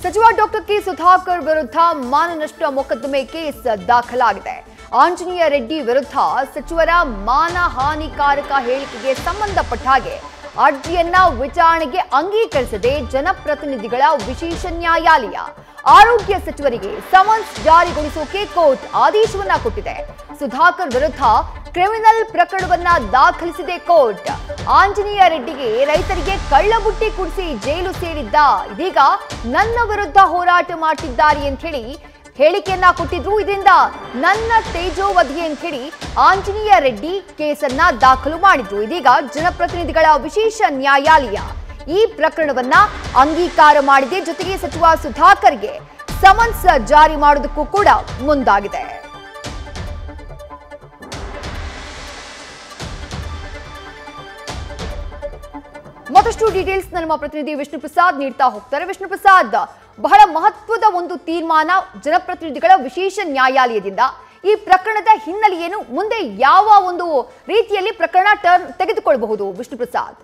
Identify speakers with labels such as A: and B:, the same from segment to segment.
A: ಸಚಿವ doctor K Sudhakar ವಿರುದ್ಧ ಮಾನನಷ್ಟ ಮೊಕದ್ದಮೆ ಕೇಸ್ ದಾಖಲಾಗಿದೆ. ಆಂಜನೇಯ ರೆಡ್ಡಿ ವಿರುದ್ಧ ಸಚಿವರ ಮಾನಹಾನಿಕಾರಕ ಹೇಳಿಕೆಗೆ ಸಂಬಂಧಪಟ್ಟ ಹಾಗೆ ಅರ್ಜಿಯನ್ನ ವಿಚಾರಣೆಗೆ ಅಂಗೀಕರಿಸದೆ ಜನಪ್ರತಿನಿಧಿಗಳ ವಿಶೇಷ ನ್ಯಾಯಾಲಯ ಆರೋಗ್ಯ ಸಚಿವರಿಗೆ ಸಮನ್ಸ್ ಜಾರಿಗೊಳಿಸೋಕೆ ಕೋರ್ಟ್ ಆದೇಶವನ್ನ ಕೊಟ್ಟಿದೆ. ಸುಧಾಕರ್ ವಿರುದ್ಧ ಕ್ರಿಮಿನಲ್ ಪ್ರಕರಣವನ್ನ ದಾಖಲಿಸಿದೆ ಕೋರ್ಟ್. ಆಂಜನೇಯ ರೆಡ್ಡಿಗೆ ರೈತರಿಗೆ ಕಳ್ಳಬುಟ್ಟಿ ಕುಡಿಸಿ ಜೈಲು ಸೇರಿದ್ದ, ಇದೀಗ ನನ್ನ ವಿರುದ್ಧ ಹೋರಾಟ ಮಾಡ್ತಿದ್ದಾರೆ ಅಂತ ಹೇಳಿ ಹೇಳಿಕೆಯನ್ನ ಕೊಟ್ಟಿದ್ರು. ಇದರಿಂದ ನನ್ನ ತೇಜೋವಧಿ ಅಂತ ಹೇಳಿ ಆಂಜನೇಯ ರೆಡ್ಡಿ ಕೇಸನ್ನ ದಾಖಲು ಮಾಡಿದ್ರು. ಇದೀಗ ಜನಪ್ರತಿನಿಧಿಗಳ ವಿಶೇಷ ನ್ಯಾಯಾಲಯ ಈ ಪ್ರಕರಣವನ್ನ ಅಂಗೀಕಾರ ಮಾಡಿದೆ. ಜೊತೆಗೆ ಸಚಿವ ಸುಧಾಕರ್ಗೆ ಸಮನ್ಸ್ ಜಾರಿ ಮಾಡೋದಕ್ಕೂ ಕೂಡ ಮುಂದಾಗಿದೆ. ಮತ್ತಷ್ಟು ಡೀಟೇಲ್ಸ್ ನಮ್ಮ ಪ್ರತಿನಿಧಿ ವಿಷ್ಣು ಪ್ರಸಾದ್ ನೀಡ್ತಾ ಹೋಗ್ತಾರೆ. ವಿಷ್ಣು ಪ್ರಸಾದ್, ಬಹಳ ಮಹತ್ವದ ಒಂದು ತೀರ್ಮಾನ ಜನಪ್ರತಿನಿಧಿಗಳ ವಿಶೇಷ ನ್ಯಾಯಾಲಯದಿಂದ. ಈ ಪ್ರಕರಣದ ಹಿನ್ನೆಲೆ ಏನು, ಮುಂದೆ ಯಾವ ಒಂದು ರೀತಿಯಲ್ಲಿ ಪ್ರಕರಣ ಟರ್ನ್ ತೆಗೆದುಕೊಳ್ಳಬಹುದು ವಿಷ್ಣು ಪ್ರಸಾದ್?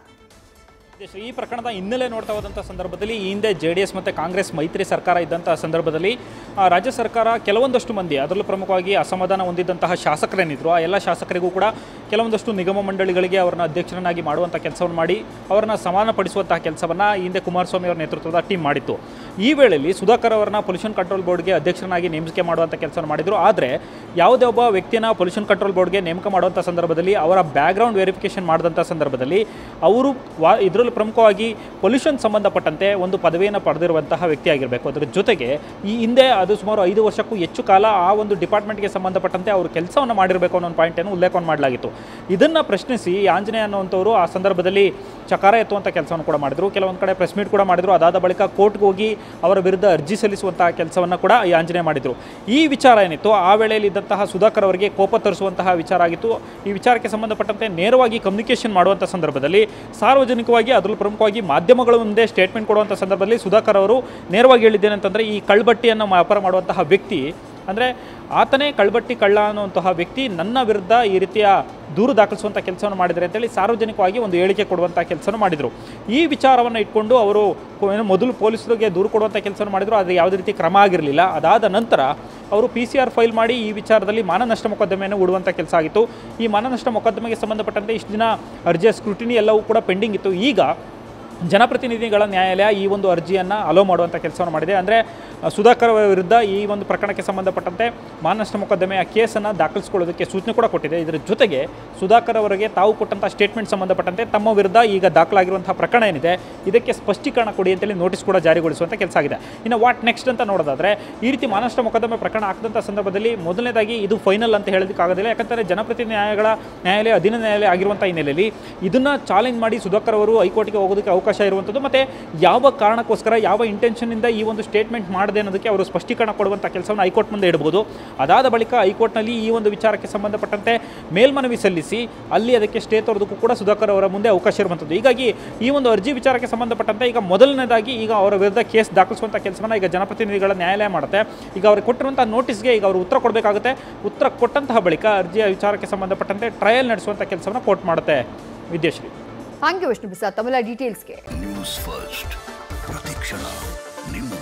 B: ಈ ಪ್ರಕರಣದ ಹಿನ್ನೆಲೆ ನೋಡ್ತಾ ಹೋದಂಥ ಸಂದರ್ಭದಲ್ಲಿ ಈ ಹಿಂದೆ JDS ಮತ್ತು ಕಾಂಗ್ರೆಸ್ ಮೈತ್ರಿ ಸರ್ಕಾರ ಇದ್ದಂತಹ ಸಂದರ್ಭದಲ್ಲಿ ರಾಜ್ಯ ಸರ್ಕಾರ ಕೆಲವೊಂದಷ್ಟು ಮಂದಿ, ಅದರಲ್ಲೂ ಪ್ರಮುಖವಾಗಿ ಅಸಮಾಧಾನ ಹೊಂದಿದ್ದಂತಹ ಶಾಸಕರೇನಿದ್ರು ಆ ಎಲ್ಲ ಶಾಸಕರಿಗೂ ಕೂಡ ಕೆಲವೊಂದಷ್ಟು ನಿಗಮ ಮಂಡಳಿಗಳಿಗೆ ಅವರನ್ನ ಅಧ್ಯಕ್ಷರನ್ನಾಗಿ ಮಾಡುವಂಥ ಕೆಲಸವನ್ನು ಮಾಡಿ ಅವರನ್ನ ಸಮಾನಪಡಿಸುವಂತಹ ಕೆಲಸವನ್ನು ಈ ಹಿಂದೆ ಕುಮಾರಸ್ವಾಮಿ ಅವರ ನೇತೃತ್ವದ ಟೀಮ್ ಮಾಡಿತ್ತು. ಈ ವೇಳೆಯಲ್ಲಿ ಸುಧಾಕರ್ ಅವರನ್ನ ಪೊಲ್ಯೂಷನ್ ಕಂಟ್ರೋಲ್ ಬೋರ್ಡ್ಗೆ ಅಧ್ಯಕ್ಷರನ್ನಾಗಿ ನೇಮಿಕೆ ಮಾಡುವಂಥ ಕೆಲಸವನ್ನು ಮಾಡಿದರು. ಆದರೆ ಯಾವುದೇ ಒಬ್ಬ ವ್ಯಕ್ತಿಯನ್ನು ಪೊಲ್ಯೂಷನ್ ಕಂಟ್ರೋಲ್ ಬೋರ್ಡ್ಗೆ ನೇಮಕ ಮಾಡುವಂಥ ಸಂದರ್ಭದಲ್ಲಿ ಅವರ ಬ್ಯಾಕ್ಗ್ರೌಂಡ್ ವೆರಿಫಿಕೇಷನ್ ಮಾಡಿದಂಥ ಸಂದರ್ಭದಲ್ಲಿ ಅವರು ಇದರಲ್ಲಿ ಪ್ರಮುಖವಾಗಿ ಪೊಲ್ಯೂಷನ್ ಸಂಬಂಧಪಟ್ಟಂತೆ ಒಂದು ಪದವಿಯನ್ನು ಪಡೆದಿರುವಂತಹ ವ್ಯಕ್ತಿಯಾಗಿರಬೇಕು. ಅದರ ಜೊತೆಗೆ ಈ ಹಿಂದೆ ಅದು ಸುಮಾರು 5 ವರ್ಷಕ್ಕೂ ಹೆಚ್ಚು ಕಾಲ ಆ ಒಂದು ಡಿಪಾರ್ಟ್ಮೆಂಟ್ಗೆ ಸಂಬಂಧಪಟ್ಟಂತೆ ಅವರು ಕೆಲಸವನ್ನು ಮಾಡಿರಬೇಕು ಅನ್ನೋ ಒಂದು ಪಾಯಿಂಟನ್ನು ಉಲ್ಲೇಖವನ್ನು ಮಾಡಲಾಗಿತ್ತು. ಇದನ್ನು ಪ್ರಶ್ನಿಸಿ ಆಂಜನೇಯ ಅನ್ನುವಂಥವರು ಆ ಸಂದರ್ಭದಲ್ಲಿ ಚಕಾರ ಎತ್ತುವಂಥ ಕೆಲಸವನ್ನು ಕೂಡ ಮಾಡಿದರು. ಕೆಲವೊಂದು ಕಡೆ ಪ್ರೆಸ್ ಮೀಟ್ ಕೂಡ ಮಾಡಿದರು. ಅದಾದ ಬಳಿಕ ಕೋರ್ಟ್ಗೆ ಹೋಗಿ ಅವರ ವಿರುದ್ಧ ಅರ್ಜಿ ಸಲ್ಲಿಸುವಂತಹ ಕೆಲಸವನ್ನು ಕೂಡ ಈ ಆಂಜನೇಯ ಮಾಡಿದರು. ಈ ವಿಚಾರ ಏನಿತ್ತು ಆ ವೇಳೆಯಲ್ಲಿ ಇದ್ದಂತಹ ಸುಧಾಕರ್ ಅವರಿಗೆ ಕೋಪ ತರಿಸುವಂತಹ ವಿಚಾರ ಆಗಿತ್ತು. ಈ ವಿಚಾರಕ್ಕೆ ಸಂಬಂಧಪಟ್ಟಂತೆ ನೇರವಾಗಿ ಕಮ್ಯುನಿಕೇಷನ್ ಮಾಡುವಂಥ ಸಂದರ್ಭದಲ್ಲಿ ಸಾರ್ವಜನಿಕವಾಗಿ ಅದರಲ್ಲೂ ಪ್ರಮುಖವಾಗಿ ಮಾಧ್ಯಮಗಳ ಮುಂದೆ ಸ್ಟೇಟ್ಮೆಂಟ್ ಕೊಡುವಂಥ ಸಂದರ್ಭದಲ್ಲಿ ಸುಧಾಕರ್ ಅವರು ನೇರವಾಗಿ ಹೇಳಿದ್ದೇನೆಂತಂದರೆ, ಈ ಕಳ್ಬಟ್ಟಿಯನ್ನು ವ್ಯಾಪಾರ ಮಾಡುವಂತಹ ವ್ಯಕ್ತಿ ಅಂದರೆ ಆತನೇ ಕಳ್ಬಟ್ಟಿ ಕಳ್ಳ ಅನ್ನುವಂತಹ ವ್ಯಕ್ತಿ ನನ್ನ ವಿರುದ್ಧ ಈ ರೀತಿಯ ದೂರು ದಾಖಲಿಸುವಂಥ ಕೆಲಸವನ್ನು ಮಾಡಿದರೆ ಅಂತೇಳಿ ಸಾರ್ವಜನಿಕವಾಗಿ ಒಂದು ಹೇಳಿಕೆ ಕೊಡುವಂಥ ಕೆಲಸವನ್ನು ಮಾಡಿದರು. ಈ ವಿಚಾರವನ್ನು ಇಟ್ಕೊಂಡು ಅವರು ಮೊದಲು ಪೊಲೀಸರಿಗೆ ದೂರು ಕೊಡುವಂಥ ಕೆಲಸವನ್ನು ಮಾಡಿದರು. ಆದರೆ ಯಾವುದೇ ರೀತಿ ಕ್ರಮ ಆಗಿರಲಿಲ್ಲ. ಅದಾದ ನಂತರ ಅವರು PCR ಫೈಲ್ ಮಾಡಿ ಈ ವಿಚಾರದಲ್ಲಿ ಮಾನನಷ್ಟ ಮೊಕದ್ದಮೆಯನ್ನು ಹೂಡುವಂಥ ಕೆಲಸ ಆಗಿತ್ತು. ಈ ಮಾನನಷ್ಟ ಮೊಕದ್ದಮೆಗೆ ಸಂಬಂಧಪಟ್ಟಂತೆ ಇಷ್ಟು ದಿನ ಅರ್ಜಿಯ ಸ್ಕ್ರೂಟಿನಿ ಎಲ್ಲವೂ ಕೂಡ ಪೆಂಡಿಂಗ್ ಇತ್ತು. ಈಗ ಜನಪ್ರತಿನಿಧಿಗಳ ನ್ಯಾಯಾಲಯ ಈ ಒಂದು ಅರ್ಜಿಯನ್ನು ಅಲೋ ಮಾಡುವಂಥ ಕೆಲಸವನ್ನು ಮಾಡಿದೆ. ಅಂದರೆ ಸುಧಾಕರ್ ವಿರುದ್ಧ ಈ ಒಂದು ಪ್ರಕರಣಕ್ಕೆ ಸಂಬಂಧಪಟ್ಟಂತೆ ಮಾನನಷ್ಟ ಮೊಕದ್ದಮೆಯ ಕೇಸನ್ನು ದಾಖಲಿಸಿಕೊಳ್ಳೋದಕ್ಕೆ ಸೂಚನೆ ಕೂಡ ಕೊಟ್ಟಿದೆ. ಇದರ ಜೊತೆಗೆ ಸುಧಾಕರ್ ಅವರಿಗೆ ತಾವು ಕೊಟ್ಟಂಥ ಸ್ಟೇಟ್ಮೆಂಟ್ ಸಂಬಂಧಪಟ್ಟಂತೆ ತಮ್ಮ ವಿರುದ್ಧ ಈಗ ದಾಖಲಾಗಿರುವಂಥ ಪ್ರಕರಣ ಏನಿದೆ ಇದಕ್ಕೆ ಸ್ಪಷ್ಟೀಕರಣ ಕೊಡಿ ಅಂತೇಳಿ ನೋಟಿಸ್ ಕೂಡ ಜಾರಿಗೊಳಿಸುವಂಥ ಕೆಲಸ ಆಗಿದೆ. ಇನ್ನು ವಾಟ್ ನೆಕ್ಸ್ಟ್ ಅಂತ ನೋಡೋದಾದರೆ, ಈ ರೀತಿ ಮಾನನಷ್ಟ ಮೊಕದ್ದಮೆ ಪ್ರಕರಣ ಹಾಕಿದಂಥ ಸಂದರ್ಭದಲ್ಲಿ ಮೊದಲನೇದಾಗಿ ಇದು ಫೈನಲ್ ಅಂತ ಹೇಳೋದಕ್ಕಾಗೋದಿಲ್ಲ. ಯಾಕಂದರೆ ಜನಪ್ರತಿನಿಧಿ ನ್ಯಾಯಾಲಯ ಅಧೀನ ನ್ಯಾಯಾಲಯ ಆಗಿರುವಂಥ ಹಿನ್ನೆಲೆಯಲ್ಲಿ ಇದನ್ನು ಚಾಲೆಂಜ್ ಮಾಡಿ ಸುಧಾಕರ್ ಅವರು ಹೈಕೋರ್ಟ್ಗೆ ಹೋಗೋದಕ್ಕೆ ಅವಕಾಶ ಇರುವಂಥದ್ದು. ಮತ್ತು ಯಾವ ಕಾರಣಕ್ಕೋಸ್ಕರ ಯಾವ ಇಂಟೆನ್ಷನ್ನಿಂದ ಈ ಒಂದು ಸ್ಟೇಟ್ಮೆಂಟ್ ಮಾಡಿದೆ ಅನ್ನೋದಕ್ಕೆ ಅವರು ಸ್ಪಷ್ಟೀಕರಣ ಕೊಡುವಂಥ ಕೆಲಸವನ್ನು ಹೈಕೋರ್ಟ್ ಮುಂದೆ ಇಡಬಹುದು. ಅದಾದ ಬಳಿಕ ಹೈಕೋರ್ಟ್ನಲ್ಲಿ ಈ ಒಂದು ವಿಚಾರಕ್ಕೆ ಸಂಬಂಧಪಟ್ಟಂತೆ ಮೇಲ್ಮನವಿ ಸಲ್ಲಿಸಿ ಅಲ್ಲಿ ಅದಕ್ಕೆ ಸ್ಟೇ ತರೋದಕ್ಕೂ ಕೂಡ ಸುಧಾಕರ್ ಅವರ ಮುಂದೆ ಅವಕಾಶ ಇರುವಂಥದ್ದು. ಹೀಗಾಗಿ ಈ ಒಂದು ಅರ್ಜಿ ವಿಚಾರಕ್ಕೆ ಸಂಬಂಧಪಟ್ಟಂತೆ ಈಗ ಮೊದಲನೇದಾಗಿ ಈಗ ಅವರ ವಿರುದ್ಧ ಕೇಸ್ ದಾಖಲಿಸುವಂಥ ಕೆಲಸವನ್ನು ಈಗ ಜನಪ್ರತಿನಿಧಿಗಳ ನ್ಯಾಯಾಲಯ ಮಾಡುತ್ತೆ. ಈಗ ಅವ್ರಿಗೆ ಕೊಟ್ಟಿರುವಂಥ ನೋಟಿಸ್ಗೆ ಈಗ ಅವರು ಉತ್ತರ ಕೊಡಬೇಕಾಗುತ್ತೆ. ಉತ್ತರ ಕೊಟ್ಟಂತಹ ಬಳಿಕ ಅರ್ಜಿಯ ವಿಚಾರಕ್ಕೆ ಸಂಬಂಧಪಟ್ಟಂತೆ ಟ್ರಯಲ್ ನಡೆಸುವಂಥ ಕೆಲಸವನ್ನು ಕೋರ್ಟ್ ಮಾಡುತ್ತೆ. ವಿದ್ಯಾಶ್ರೀ,
A: ಥ್ಯಾಂಕ್ ಯು ವಿಷ್ಣು ಪ್ರಸಾದ್ ತಮ್ಮೆಲ್ಲ ಡೀಟೇಲ್ಸ್ಗೆ.
C: ನ್ಯೂಸ್ ಫಸ್ಟ್ ಪ್ರತಿಕ್ಷಣ ನಿಮ್ಮ